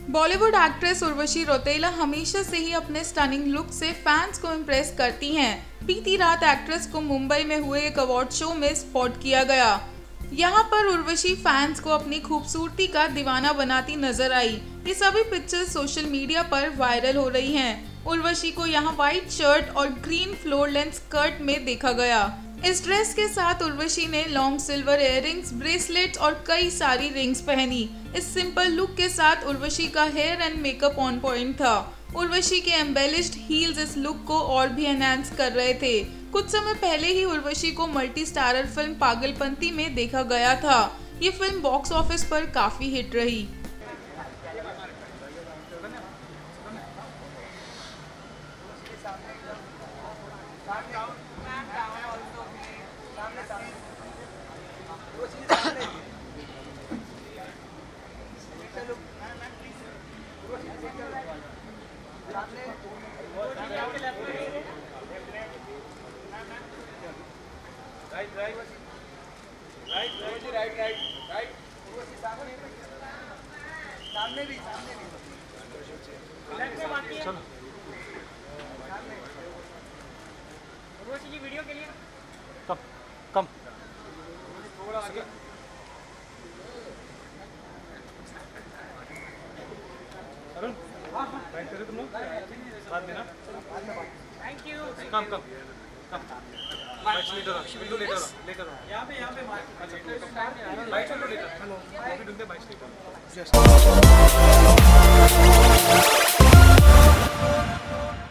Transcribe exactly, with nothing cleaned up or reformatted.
Bollywood actress Urvashi Rautela हमेशा से ही अपने स्टनिंग लुक से फैंस को इम्प्रेस करती हैं। बीती रात एक्ट्रेस को मुंबई में हुए एक अवार्ड शो में स्पॉट किया गया। यहां पर उर्वशी फैंस को अपनी खूबसूरती का दीवाना बनाती नजर आई। ये सभी पिक्चर्स सोशल मीडिया पर वायरल हो रही हैं। उर्वशी को यहां व्हाइट शर्ट और ग्रीन फ्लोर लेंथ स्कर्ट में देखा गया। इस ड्रेस के साथ उर्वशी ने लॉन्ग सिल्वर इयररिंग्स, ब्रेसलेट्स और कई सारी रिंग्स पहनी। इस सिंपल लुक के साथ उर्वशी का hair and makeup on point था। उर्वशी के एम्बेलिश्ड हील्स इस लुक को और भी एनहांस कर रहे थे। कुछ समय पहले ही उर्वशी को मल्टी स्टारर फिल्म पागलपंती में देखा गया था। ये फिल्म बॉक्स ऑफिस पर काफी हिट रही। Right right right right right right सामने भी सामने भी चलो उर्वशी जी वीडियो के लिए कम कम थोड़ा आगे अरुण बैठ कर तुम लोग साथ देना thank you come come come bike letter बिंदु लेटर लेकर यहां पे यहां पे बाइक लेटर हेलो कॉफी ढूंढते बाइक लेटर